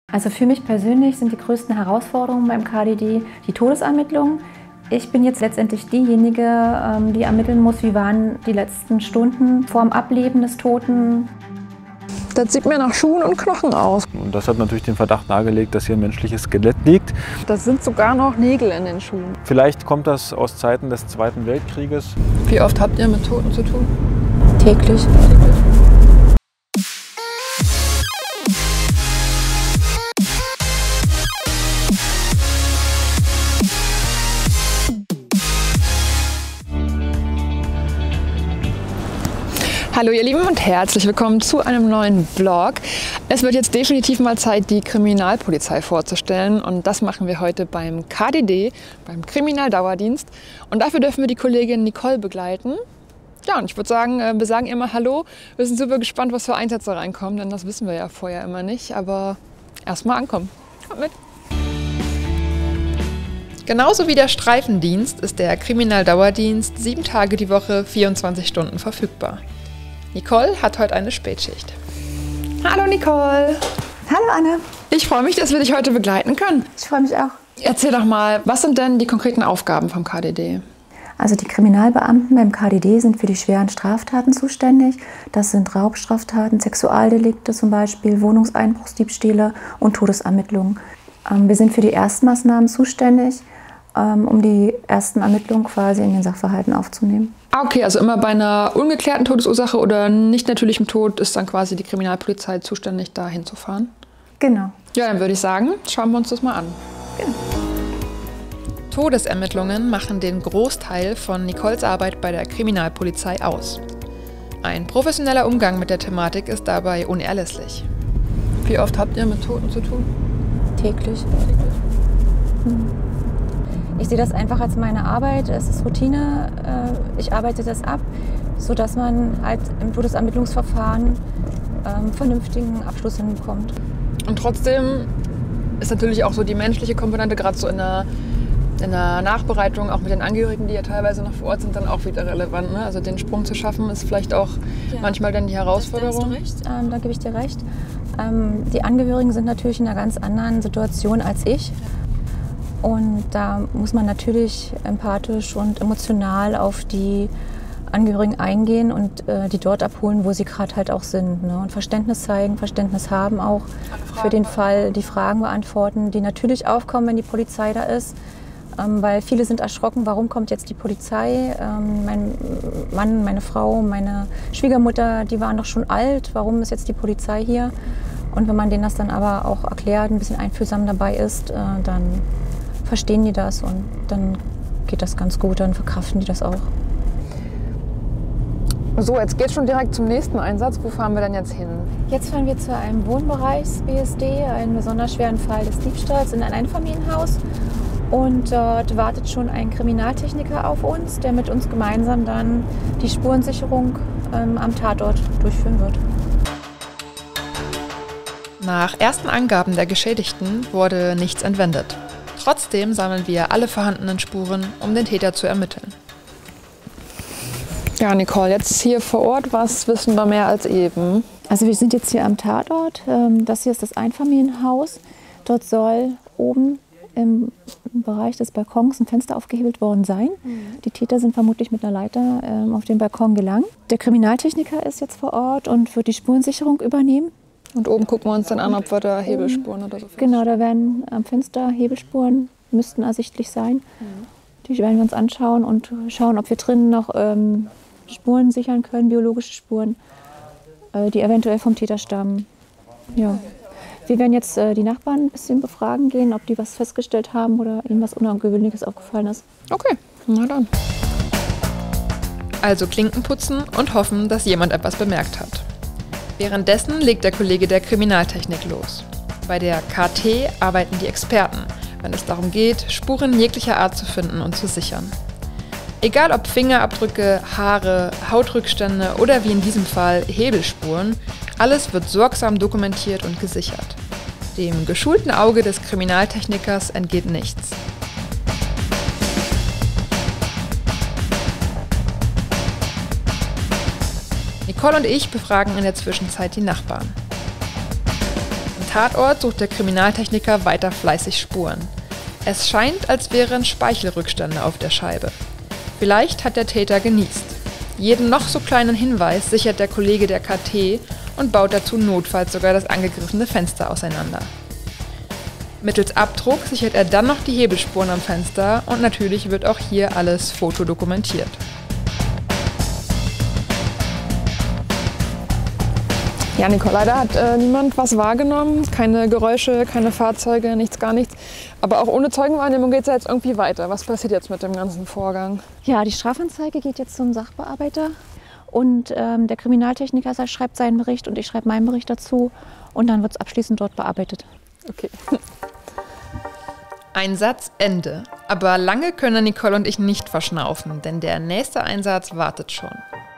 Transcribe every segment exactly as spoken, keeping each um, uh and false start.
Also für mich persönlich sind die größten Herausforderungen beim K D D die Todesermittlungen. Ich bin jetzt letztendlich diejenige, die ermitteln muss, wie waren die letzten Stunden vor dem Ableben des Toten. Das sieht mir nach Schuhen und Knochen aus. Und das hat natürlich den Verdacht nahegelegt, dass hier ein menschliches Skelett liegt. Das sind sogar noch Nägel in den Schuhen. Vielleicht kommt das aus Zeiten des Zweiten Weltkrieges. Wie oft habt ihr mit Toten zu tun? Täglich. Hallo ihr Lieben und herzlich willkommen zu einem neuen Vlog. Es wird jetzt definitiv mal Zeit, die Kriminalpolizei vorzustellen, und das machen wir heute beim K D D, beim Kriminaldauerdienst, und dafür dürfen wir die Kollegin Nicole begleiten. Ja, und ich würde sagen, wir sagen ihr mal Hallo. Wir sind super gespannt, was für Einsätze reinkommen, denn das wissen wir ja vorher immer nicht, aber erstmal ankommen. Kommt mit! Genauso wie der Streifendienst ist der Kriminaldauerdienst sieben Tage die Woche, vierundzwanzig Stunden verfügbar. Nicole hat heute eine Spätschicht. Hallo Nicole! Hallo Anne! Ich freue mich, dass wir dich heute begleiten können. Ich freue mich auch. Erzähl doch mal, was sind denn die konkreten Aufgaben vom K D D? Also die Kriminalbeamten beim K D D sind für die schweren Straftaten zuständig. Das sind Raubstraftaten, Sexualdelikte zum Beispiel, Wohnungseinbruchsdiebstähle und Todesermittlungen. Wir sind für die Erstmaßnahmen zuständig, um die ersten Ermittlungen quasi in den Sachverhalten aufzunehmen. Ah, okay, also immer bei einer ungeklärten Todesursache oder nicht natürlichem Tod ist dann quasi die Kriminalpolizei zuständig, da hinzufahren? Genau. Ja, dann würde ich sagen, schauen wir uns das mal an. Genau. Todesermittlungen machen den Großteil von Nicoles Arbeit bei der Kriminalpolizei aus. Ein professioneller Umgang mit der Thematik ist dabei unerlässlich. Wie oft habt ihr mit Toten zu tun? Täglich. Hm. Ich sehe das einfach als meine Arbeit, es ist Routine, ich arbeite das ab, sodass man halt im Todesermittlungsverfahren einen vernünftigen Abschluss hinbekommt. Und trotzdem ist natürlich auch so die menschliche Komponente, gerade so in der, in der Nachbereitung, auch mit den Angehörigen, die ja teilweise noch vor Ort sind, dann auch wieder relevant. Ne? Also den Sprung zu schaffen, ist vielleicht auch ja. manchmal dann die Herausforderung. Da, recht. Ähm, da gebe ich dir recht. Ähm, die Angehörigen sind natürlich in einer ganz anderen Situation als ich. Und da muss man natürlich empathisch und emotional auf die Angehörigen eingehen und äh, die dort abholen, wo sie gerade halt auch sind. Ne? Und Verständnis zeigen, Verständnis haben auch für den Fall, die Fragen beantworten, die natürlich aufkommen, wenn die Polizei da ist. Ähm, weil viele sind erschrocken, warum kommt jetzt die Polizei? Ähm, mein Mann, meine Frau, meine Schwiegermutter, die waren doch schon alt, warum ist jetzt die Polizei hier? Und wenn man denen das dann aber auch erklärt, ein bisschen einfühlsam dabei ist, äh, dann verstehen die das und dann geht das ganz gut, dann verkraften die das auch. So, jetzt geht's schon direkt zum nächsten Einsatz. Wo fahren wir denn jetzt hin? Jetzt fahren wir zu einem Wohnbereichs-B S D, einen besonders schweren Fall des Diebstahls in ein Einfamilienhaus. Und dort wartet schon ein Kriminaltechniker auf uns, der mit uns gemeinsam dann die Spurensicherung ähm, am Tatort durchführen wird. Nach ersten Angaben der Geschädigten wurde nichts entwendet. Trotzdem sammeln wir alle vorhandenen Spuren, um den Täter zu ermitteln. Ja, Nicole, jetzt hier vor Ort, was wissen wir mehr als eben? Also wir sind jetzt hier am Tatort. Das hier ist das Einfamilienhaus. Dort soll oben im Bereich des Balkons ein Fenster aufgehebelt worden sein. Mhm. Die Täter sind vermutlich mit einer Leiter auf den Balkon gelangt. Der Kriminaltechniker ist jetzt vor Ort und wird die Spurensicherung übernehmen. Und oben gucken wir uns dann an, ob wir da Hebelspuren oder so finden. Genau, da werden am Fenster Hebelspuren, müssten ersichtlich sein. Mhm. Die werden wir uns anschauen und schauen, ob wir drinnen noch ähm, Spuren sichern können, biologische Spuren, äh, die eventuell vom Täter stammen. Ja. Wir werden jetzt äh, die Nachbarn ein bisschen befragen gehen, ob die was festgestellt haben oder ihnen was Ungewöhnliches aufgefallen ist. Okay, na dann. Also Klinken putzen und hoffen, dass jemand etwas bemerkt hat. Währenddessen legt der Kollege der Kriminaltechnik los. Bei der K T arbeiten die Experten, wenn es darum geht, Spuren jeglicher Art zu finden und zu sichern. Egal ob Fingerabdrücke, Haare, Hautrückstände oder wie in diesem Fall Hebelspuren, alles wird sorgsam dokumentiert und gesichert. Dem geschulten Auge des Kriminaltechnikers entgeht nichts. Nicole und ich befragen in der Zwischenzeit die Nachbarn. Im Tatort sucht der Kriminaltechniker weiter fleißig Spuren. Es scheint, als wären Speichelrückstände auf der Scheibe. Vielleicht hat der Täter genießt. Jeden noch so kleinen Hinweis sichert der Kollege der K T und baut dazu notfalls sogar das angegriffene Fenster auseinander. Mittels Abdruck sichert er dann noch die Hebelspuren am Fenster und natürlich wird auch hier alles fotodokumentiert. Ja, Nicole, leider hat äh, niemand was wahrgenommen. Keine Geräusche, keine Fahrzeuge, nichts, gar nichts. Aber auch ohne Zeugenwahrnehmung geht es ja jetzt irgendwie weiter. Was passiert jetzt mit dem ganzen Vorgang? Ja, die Strafanzeige geht jetzt zum Sachbearbeiter und ähm, der Kriminaltechniker schreibt seinen Bericht und ich schreibe meinen Bericht dazu und dann wird es abschließend dort bearbeitet. Okay. Einsatz Ende. Aber lange können Nicole und ich nicht verschnaufen, denn der nächste Einsatz wartet schon.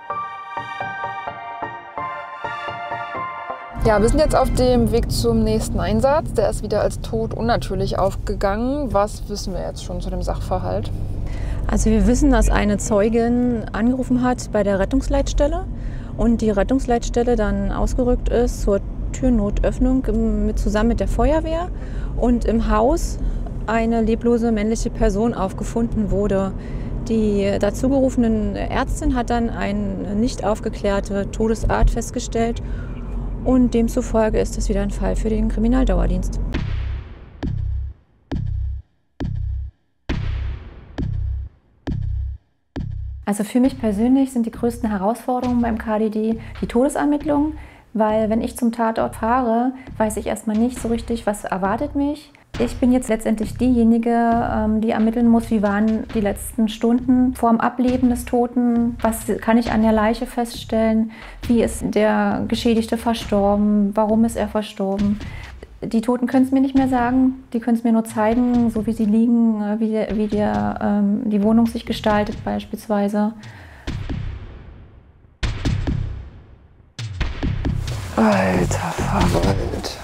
Ja, wir sind jetzt auf dem Weg zum nächsten Einsatz. Der ist wieder als tot unnatürlich aufgegangen. Was wissen wir jetzt schon zu dem Sachverhalt? Also wir wissen, dass eine Zeugin angerufen hat bei der Rettungsleitstelle und die Rettungsleitstelle dann ausgerückt ist zur Türnotöffnung mit, zusammen mit der Feuerwehr und im Haus eine leblose männliche Person aufgefunden wurde. Die dazugerufene Ärztin hat dann eine nicht aufgeklärte Todesart festgestellt und demzufolge ist es wieder ein Fall für den Kriminaldauerdienst. Also für mich persönlich sind die größten Herausforderungen beim K D D die Todesermittlungen, weil wenn ich zum Tatort fahre, weiß ich erstmal nicht so richtig, was erwartet mich. Ich bin jetzt letztendlich diejenige, die ermitteln muss, wie waren die letzten Stunden vor dem Ableben des Toten, was kann ich an der Leiche feststellen, wie ist der Geschädigte verstorben, warum ist er verstorben. Die Toten können es mir nicht mehr sagen, die können es mir nur zeigen, so wie sie liegen, wie, der, wie der, ähm, die Wohnung sich gestaltet beispielsweise. Alter Verwalter.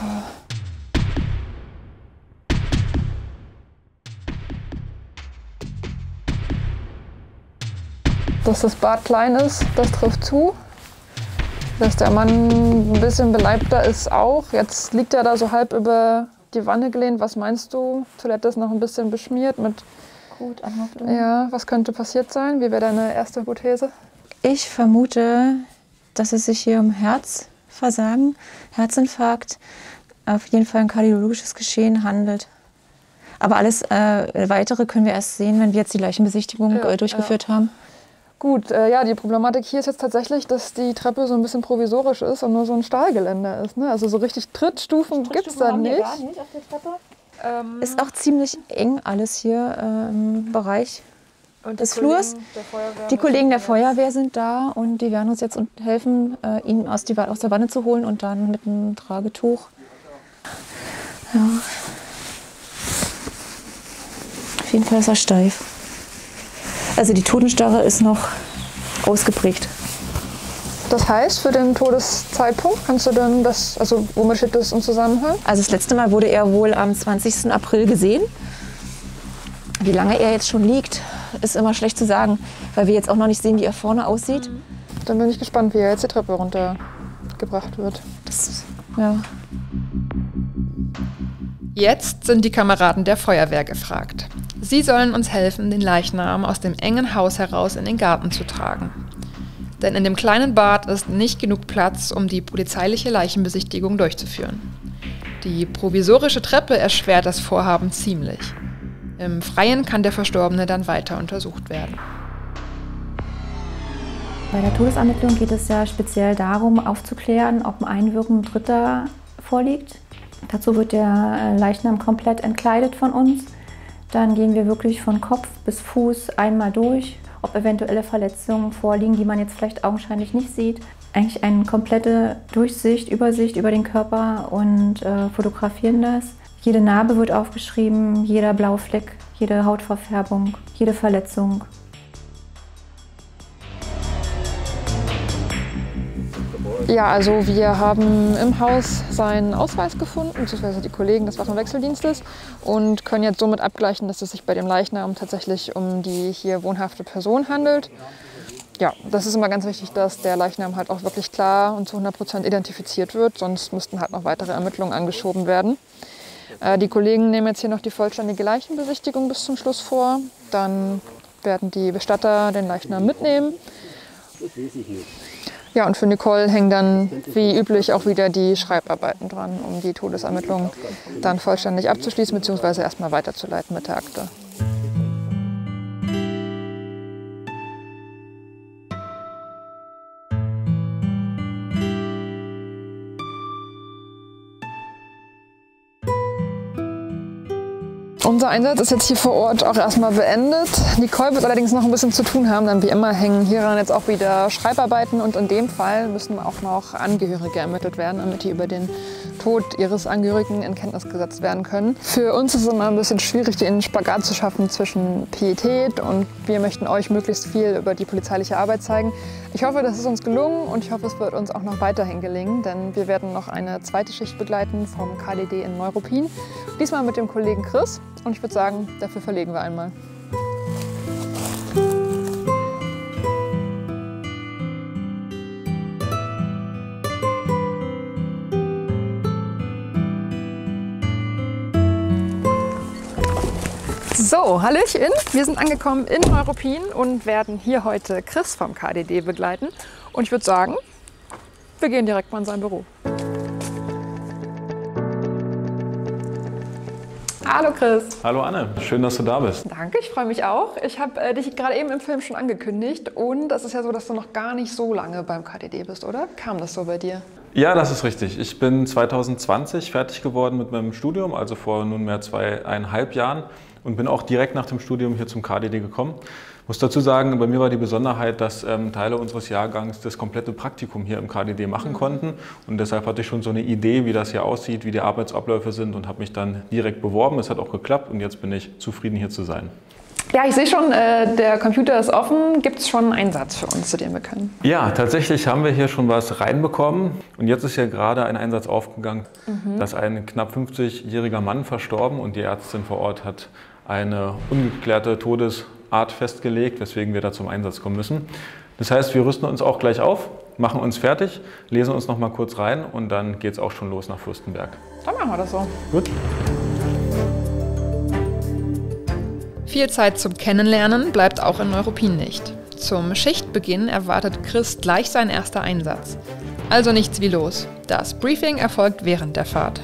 Dass das Bad klein ist, das trifft zu. Dass der Mann ein bisschen beleibter ist auch. Jetzt liegt er da so halb über die Wanne gelehnt. Was meinst du? Toilette ist noch ein bisschen beschmiert mit Gut, Anhaftung. Ja, was könnte passiert sein? Wie wäre deine erste Hypothese? Ich vermute, dass es sich hier um Herzversagen, Herzinfarkt, auf jeden Fall ein kardiologisches Geschehen handelt. Aber alles äh, Weitere können wir erst sehen, wenn wir jetzt die Leichenbesichtigung ja, äh, durchgeführt ja. haben. Gut, äh, ja, die Problematik hier ist jetzt tatsächlich, dass die Treppe so ein bisschen provisorisch ist und nur so ein Stahlgeländer ist. Ne? Also so richtig Trittstufen, Trittstufen gibt es da nicht. Gar nicht auf der Treppe. Ähm, ist auch ziemlich eng alles hier äh, im Bereich und des Flurs. Die Kollegen der Feuerwehr sind da und die werden uns jetzt helfen, äh, ihn aus, die, aus der Wanne zu holen und dann mit einem Tragetuch. Ja. Auf jeden Fall ist er steif. Also die Totenstarre ist noch ausgeprägt. Das heißt, für den Todeszeitpunkt kannst du dann das, also womit steht das im Zusammenhang? Also das letzte Mal wurde er wohl am zwanzigsten April gesehen. Wie lange er jetzt schon liegt, ist immer schlecht zu sagen, weil wir jetzt auch noch nicht sehen, wie er vorne aussieht. Dann bin ich gespannt, wie er jetzt die Treppe runtergebracht wird. Das, ja. Jetzt sind die Kameraden der Feuerwehr gefragt. Sie sollen uns helfen, den Leichnam aus dem engen Haus heraus in den Garten zu tragen. Denn in dem kleinen Bad ist nicht genug Platz, um die polizeiliche Leichenbesichtigung durchzuführen. Die provisorische Treppe erschwert das Vorhaben ziemlich. Im Freien kann der Verstorbene dann weiter untersucht werden. Bei der Todesermittlung geht es ja speziell darum, aufzuklären, ob ein Einwirken Dritter vorliegt. Dazu wird der Leichnam komplett entkleidet von uns. Dann gehen wir wirklich von Kopf bis Fuß einmal durch, ob eventuelle Verletzungen vorliegen, die man jetzt vielleicht augenscheinlich nicht sieht. Eigentlich eine komplette Durchsicht, Übersicht über den Körper und äh, fotografieren das. Jede Narbe wird aufgeschrieben, jeder Blaufleck, jede Hautverfärbung, jede Verletzung. Ja, also wir haben im Haus seinen Ausweis gefunden, beziehungsweise die Kollegen des Waffenwechseldienstes und können jetzt somit abgleichen, dass es sich bei dem Leichnam tatsächlich um die hier wohnhafte Person handelt. Ja, das ist immer ganz wichtig, dass der Leichnam halt auch wirklich klar und zu hundert Prozent identifiziert wird, sonst müssten halt noch weitere Ermittlungen angeschoben werden. Äh, die Kollegen nehmen jetzt hier noch die vollständige Leichenbesichtigung bis zum Schluss vor. Dann werden die Bestatter den Leichnam mitnehmen. Ja, und für Nicole hängen dann wie üblich auch wieder die Schreibarbeiten dran, um die Todesermittlungen dann vollständig abzuschließen bzw. erstmal weiterzuleiten mit der Akte. Unser Einsatz ist jetzt hier vor Ort auch erstmal beendet. Nicole wird allerdings noch ein bisschen zu tun haben, denn wie immer hängen hieran jetzt auch wieder Schreibarbeiten und in dem Fall müssen auch noch Angehörige ermittelt werden, damit die über den Tod ihres Angehörigen in Kenntnis gesetzt werden können. Für uns ist es immer ein bisschen schwierig, den Spagat zu schaffen zwischen Pietät und wir möchten euch möglichst viel über die polizeiliche Arbeit zeigen. Ich hoffe, das ist uns gelungen und ich hoffe, es wird uns auch noch weiterhin gelingen, denn wir werden noch eine zweite Schicht begleiten vom K D D in Neuruppin. Diesmal mit dem Kollegen Chris und ich würde sagen, dafür verlegen wir einmal. So, hallöchen, wir sind angekommen in Neuruppin und werden hier heute Chris vom K D D begleiten. Und ich würde sagen, wir gehen direkt mal in sein Büro. Hallo Chris. Hallo Anne, schön, dass du da bist. Danke, ich freue mich auch. Ich habe äh, dich gerade eben im Film schon angekündigt und es ist ja so, dass du noch gar nicht so lange beim K D D bist, oder? Kam das so bei dir? Ja, das ist richtig. Ich bin zwanzig zwanzig fertig geworden mit meinem Studium, also vor nunmehr zweieinhalb Jahren und bin auch direkt nach dem Studium hier zum K D D gekommen. Ich muss dazu sagen, bei mir war die Besonderheit, dass ähm, Teile unseres Jahrgangs das komplette Praktikum hier im K D D machen konnten und deshalb hatte ich schon so eine Idee, wie das hier aussieht, wie die Arbeitsabläufe sind und habe mich dann direkt beworben. Es hat auch geklappt und jetzt bin ich zufrieden, hier zu sein. Ja, ich sehe schon, äh, der Computer ist offen. Gibt es schon einen Einsatz für uns, zu dem wir können? Ja, tatsächlich haben wir hier schon was reinbekommen. Und jetzt ist hier gerade ein Einsatz aufgegangen, mhm. dass ein knapp fünfzigjähriger Mann verstorben und die Ärztin vor Ort hat eine ungeklärte Todesart festgelegt, weswegen wir da zum Einsatz kommen müssen. Das heißt, wir rüsten uns auch gleich auf, machen uns fertig, lesen uns noch mal kurz rein und dann geht es auch schon los nach Fürstenberg. Dann machen wir das so. Gut. Viel Zeit zum Kennenlernen bleibt auch in Neuruppin nicht. Zum Schichtbeginn erwartet Chris gleich sein erster Einsatz. Also nichts wie los. Das Briefing erfolgt während der Fahrt.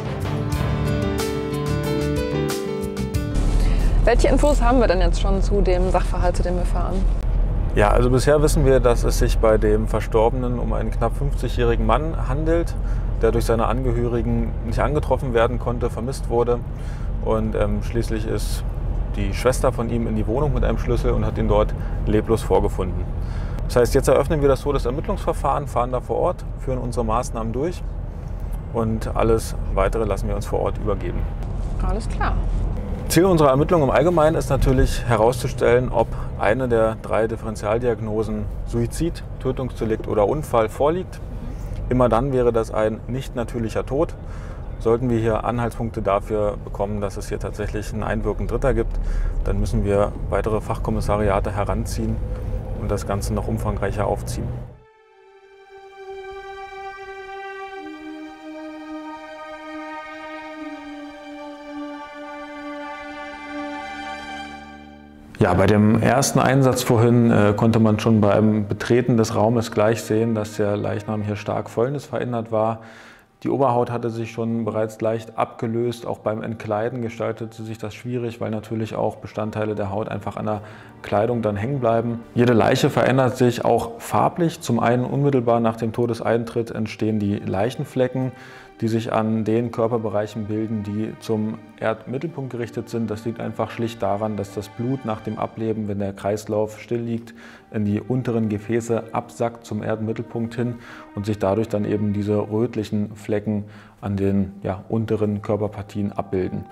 Welche Infos haben wir denn jetzt schon zu dem Sachverhalt, zu dem wir fahren? Ja, also bisher wissen wir, dass es sich bei dem Verstorbenen um einen knapp fünfzigjährigen Mann handelt, der durch seine Angehörigen nicht angetroffen werden konnte, vermisst wurde. Und ähm, schließlich ist die Schwester von ihm in die Wohnung mit einem Schlüssel und hat ihn dort leblos vorgefunden. Das heißt, jetzt eröffnen wir das Todesermittlungsverfahren, fahren da vor Ort, führen unsere Maßnahmen durch und alles Weitere lassen wir uns vor Ort übergeben. Alles klar. Ziel unserer Ermittlungen im Allgemeinen ist natürlich herauszustellen, ob eine der drei Differentialdiagnosen Suizid, Tötungsdelikt oder Unfall vorliegt. Immer dann wäre das ein nicht natürlicher Tod. Sollten wir hier Anhaltspunkte dafür bekommen, dass es hier tatsächlich ein Einwirken Dritter gibt, dann müssen wir weitere Fachkommissariate heranziehen und das Ganze noch umfangreicher aufziehen. Ja, bei dem ersten Einsatz vorhin äh, konnte man schon beim Betreten des Raumes gleich sehen, dass der Leichnam hier stark fäulnisverändert war. Die Oberhaut hatte sich schon bereits leicht abgelöst. Auch beim Entkleiden gestaltete sich das schwierig, weil natürlich auch Bestandteile der Haut einfach an der Kleidung dann hängen bleiben. Jede Leiche verändert sich auch farblich. Zum einen unmittelbar nach dem Todeseintritt entstehen die Leichenflecken, die sich an den Körperbereichen bilden, die zum Erdmittelpunkt gerichtet sind. Das liegt einfach schlicht daran, dass das Blut nach dem Ableben, wenn der Kreislauf still liegt, in die unteren Gefäße absackt zum Erdmittelpunkt hin und sich dadurch dann eben diese rötlichen Flecken an den ja, unteren Körperpartien abbilden.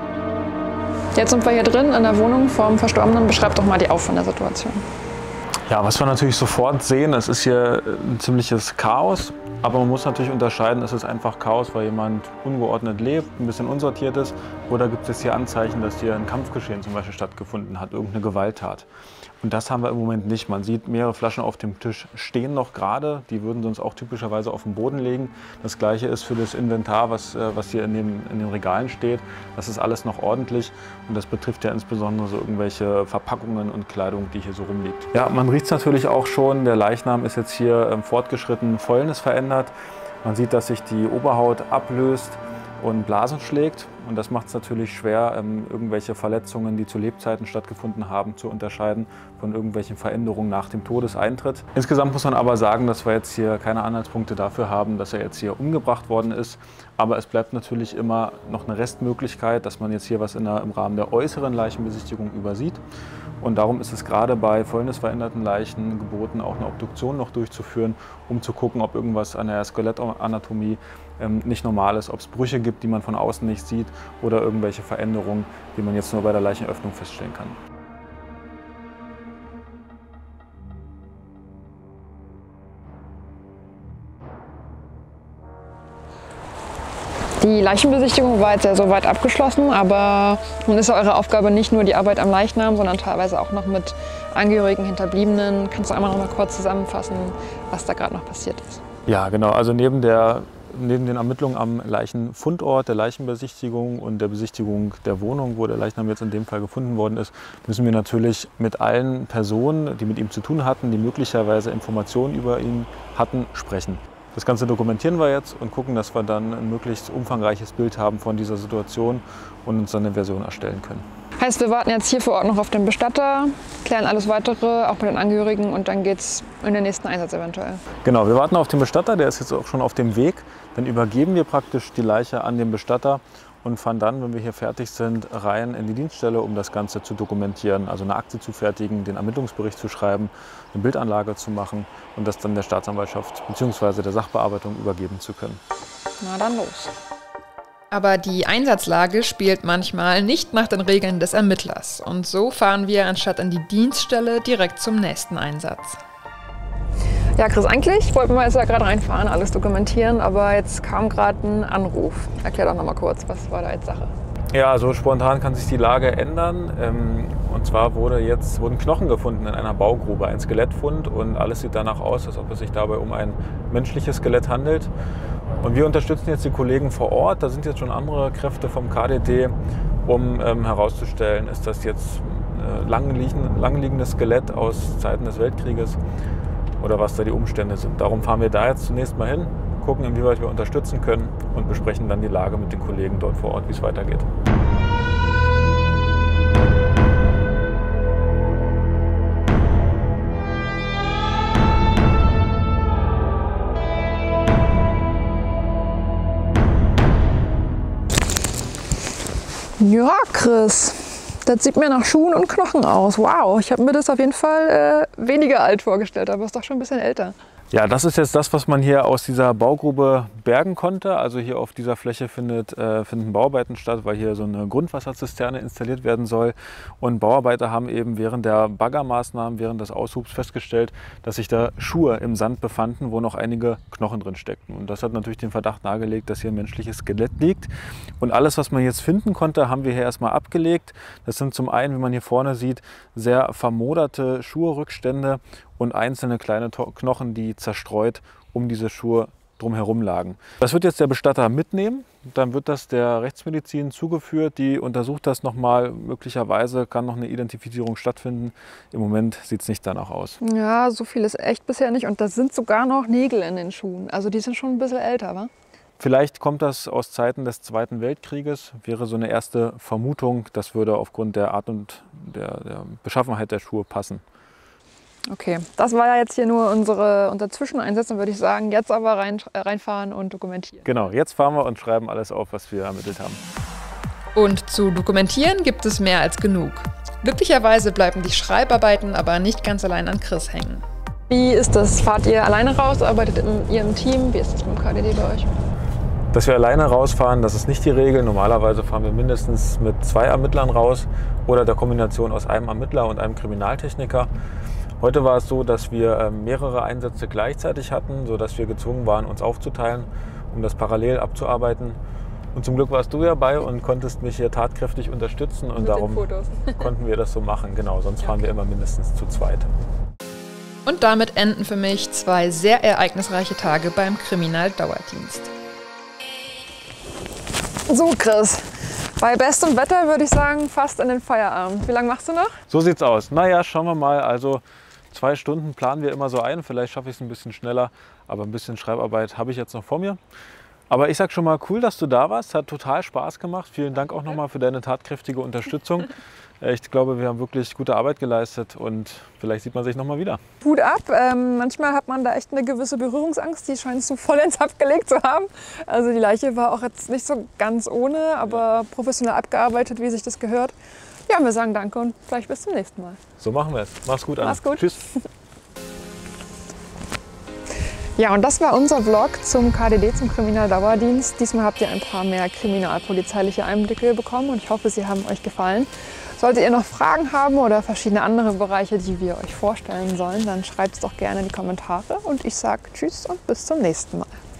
Jetzt sind wir hier drin in der Wohnung vom Verstorbenen. Beschreib doch mal die Aufwand der Situation. Ja, was wir natürlich sofort sehen, es ist hier ein ziemliches Chaos. Aber man muss natürlich unterscheiden, ist es einfach Chaos, weil jemand ungeordnet lebt, ein bisschen unsortiert ist, oder gibt es hier Anzeichen, dass hier ein Kampfgeschehen zum Beispiel stattgefunden hat, irgendeine Gewalttat. Und das haben wir im Moment nicht. Man sieht, mehrere Flaschen auf dem Tisch stehen noch gerade. Die würden sonst auch typischerweise auf den Boden legen. Das Gleiche ist für das Inventar, was, was hier in den, in den Regalen steht. Das ist alles noch ordentlich. Und das betrifft ja insbesondere so irgendwelche Verpackungen und Kleidung, die hier so rumliegt. Ja, man riecht es natürlich auch schon. Der Leichnam ist jetzt hier ähm, fortgeschritten Fäulnis verändert. Man sieht, dass sich die Oberhaut ablöst und Blasen schlägt. Und das macht es natürlich schwer, ähm, irgendwelche Verletzungen, die zu Lebzeiten stattgefunden haben, zu unterscheiden von irgendwelchen Veränderungen nach dem Todeseintritt. Insgesamt muss man aber sagen, dass wir jetzt hier keine Anhaltspunkte dafür haben, dass er jetzt hier umgebracht worden ist. Aber es bleibt natürlich immer noch eine Restmöglichkeit, dass man jetzt hier was in der, im Rahmen der äußeren Leichenbesichtigung übersieht. Und darum ist es gerade bei fäulnisveränderten Leichen geboten, auch eine Obduktion noch durchzuführen, um zu gucken, ob irgendwas an der Skelettanatomie ähm, nicht normal ist, ob es Brüche gibt, die man von außen nicht sieht, oder irgendwelche Veränderungen, die man jetzt nur bei der Leichenöffnung feststellen kann. Die Leichenbesichtigung war jetzt ja soweit abgeschlossen, aber nun ist ja eure Aufgabe nicht nur die Arbeit am Leichnam, sondern teilweise auch noch mit Angehörigen, Hinterbliebenen. Kannst du einmal noch mal kurz zusammenfassen, was da gerade noch passiert ist? Ja, genau. Also neben der Neben den Ermittlungen am Leichenfundort, der Leichenbesichtigung und der Besichtigung der Wohnung, wo der Leichnam jetzt in dem Fall gefunden worden ist, müssen wir natürlich mit allen Personen, die mit ihm zu tun hatten, die möglicherweise Informationen über ihn hatten, sprechen. Das Ganze dokumentieren wir jetzt und gucken, dass wir dann ein möglichst umfangreiches Bild haben von dieser Situation und uns dann eine Version erstellen können. Heißt, wir warten jetzt hier vor Ort noch auf den Bestatter, klären alles Weitere, auch mit den Angehörigen, und dann geht es in den nächsten Einsatz eventuell. Genau, wir warten auf den Bestatter, der ist jetzt auch schon auf dem Weg. Dann übergeben wir praktisch die Leiche an den Bestatter und fahren dann, wenn wir hier fertig sind, rein in die Dienststelle, um das Ganze zu dokumentieren, also eine Akte zu fertigen, den Ermittlungsbericht zu schreiben, eine Bildanlage zu machen und das dann der Staatsanwaltschaft bzw. der Sachbearbeitung übergeben zu können. Na dann los. Aber die Einsatzlage spielt manchmal nicht nach den Regeln des Ermittlers. Und so fahren wir anstatt an die Dienststelle direkt zum nächsten Einsatz. Ja, Chris, eigentlich wollten wir jetzt ja gerade reinfahren, alles dokumentieren, aber jetzt kam gerade ein Anruf. Erklär doch noch mal kurz, was war da jetzt Sache? Ja, so spontan kann sich die Lage ändern. Und zwar wurde jetzt, wurden Knochen gefunden in einer Baugrube, ein Skelettfund, und alles sieht danach aus, als ob es sich dabei um ein menschliches Skelett handelt. Und wir unterstützen jetzt die Kollegen vor Ort. Da sind jetzt schon andere Kräfte vom K D D, um ähm, herauszustellen, ist das jetzt ein langliegendes Skelett aus Zeiten des Weltkrieges oder was da die Umstände sind. Darum fahren wir da jetzt zunächst mal hin, gucken, inwieweit wir unterstützen können und besprechen dann die Lage mit den Kollegen dort vor Ort, wie es weitergeht. Ja, Chris, das sieht mir nach Schuhen und Knochen aus. Wow, ich habe mir das auf jeden Fall äh, weniger alt vorgestellt, aber ist doch schon ein bisschen älter. Ja, das ist jetzt das, was man hier aus dieser Baugrube bergen konnte. Also hier auf dieser Fläche findet, äh, finden Bauarbeiten statt, weil hier so eine Grundwasserzisterne installiert werden soll. Und Bauarbeiter haben eben während der Baggermaßnahmen, während des Aushubs festgestellt, dass sich da Schuhe im Sand befanden, wo noch einige Knochen drin steckten. Und das hat natürlich den Verdacht nahegelegt, dass hier ein menschliches Skelett liegt. Und alles, was man jetzt finden konnte, haben wir hier erstmal abgelegt. Das sind zum einen, wie man hier vorne sieht, sehr vermoderte Schuhrückstände und einzelne kleine Knochen, die zerstreut um diese Schuhe drumherum lagen. Das wird jetzt der Bestatter mitnehmen. Dann wird das der Rechtsmedizin zugeführt. Die untersucht das nochmal. Möglicherweise kann noch eine Identifizierung stattfinden. Im Moment sieht es nicht danach aus. Ja, so viel ist echt bisher nicht. Und da sind sogar noch Nägel in den Schuhen. Also die sind schon ein bisschen älter, wa? Vielleicht kommt das aus Zeiten des Zweiten Weltkrieges. Wäre so eine erste Vermutung. Das würde aufgrund der Art und der, der Beschaffenheit der Schuhe passen. Okay, das war ja jetzt hier nur unsere, unser Zwischeneinsatz, dann würde ich sagen, jetzt aber rein, reinfahren und dokumentieren. Genau, jetzt fahren wir und schreiben alles auf, was wir ermittelt haben. Und zu dokumentieren gibt es mehr als genug. Glücklicherweise bleiben die Schreibarbeiten aber nicht ganz allein an Chris hängen. Wie ist das? Fahrt ihr alleine raus? Arbeitet ihr im Team? Wie ist das mit dem K D D bei euch? Dass wir alleine rausfahren, das ist nicht die Regel. Normalerweise fahren wir mindestens mit zwei Ermittlern raus oder der Kombination aus einem Ermittler und einem Kriminaltechniker. Heute war es so, dass wir mehrere Einsätze gleichzeitig hatten, sodass wir gezwungen waren, uns aufzuteilen, um das parallel abzuarbeiten. Und zum Glück warst du ja bei und konntest mich hier tatkräftig unterstützen und Mit darum den Fotos. konnten wir das so machen. Genau, sonst fahren wir immer mindestens zu zweit. Und damit enden für mich zwei sehr ereignisreiche Tage beim Kriminaldauerdienst. So Chris, bei bestem Wetter würde ich sagen fast in den Feierabend. Wie lange machst du noch? So sieht's aus. Naja, schauen wir mal. Also zwei Stunden planen wir immer so ein. Vielleicht schaffe ich es ein bisschen schneller, aber ein bisschen Schreibarbeit habe ich jetzt noch vor mir. Aber ich sag schon mal, cool, dass du da warst. Hat total Spaß gemacht. Vielen Dank auch nochmal für deine tatkräftige Unterstützung. Ich glaube, wir haben wirklich gute Arbeit geleistet und vielleicht sieht man sich nochmal wieder. Hut ab. Ähm, manchmal hat man da echt eine gewisse Berührungsangst. Die scheinst du vollends abgelegt zu haben. Also die Leiche war auch jetzt nicht so ganz ohne, aber professionell abgearbeitet, wie sich das gehört. Ja, wir sagen danke und vielleicht bis zum nächsten Mal. So machen wir es. Mach's gut, Anna. Mach's gut. Tschüss. Ja, und das war unser Vlog zum K D D, zum Kriminaldauerdienst. Diesmal habt ihr ein paar mehr kriminalpolizeiliche Einblicke bekommen und ich hoffe, sie haben euch gefallen. Solltet ihr noch Fragen haben oder verschiedene andere Bereiche, die wir euch vorstellen sollen, dann schreibt es doch gerne in die Kommentare und ich sage Tschüss und bis zum nächsten Mal.